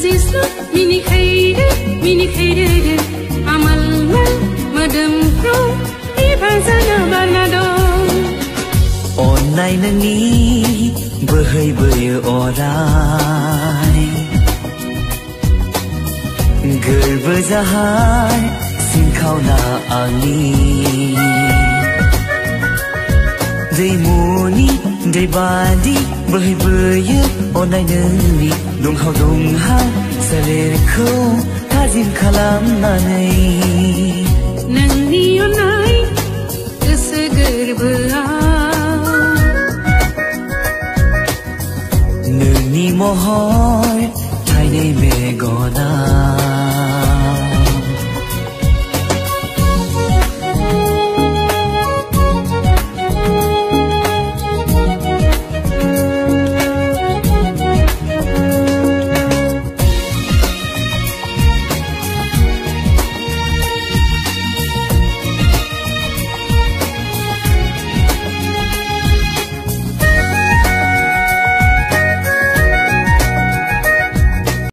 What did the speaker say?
जिस्नु मिनि खैरे आमलना मोदोमखौ हेफाजानो बारना दं अन्नाय नोंनि बोहैबोयो अराय गोरबो जाहार सिनखावना आंनि दैमुनि दै बादि बोहैबोयो अन्नाय नोंनि दुंहाव दुंहाव सोलेरखौ थाजिम खालामनानै नोंनि अननाय गोसो गोरबोआव नोंनि महर थाइनै मेगना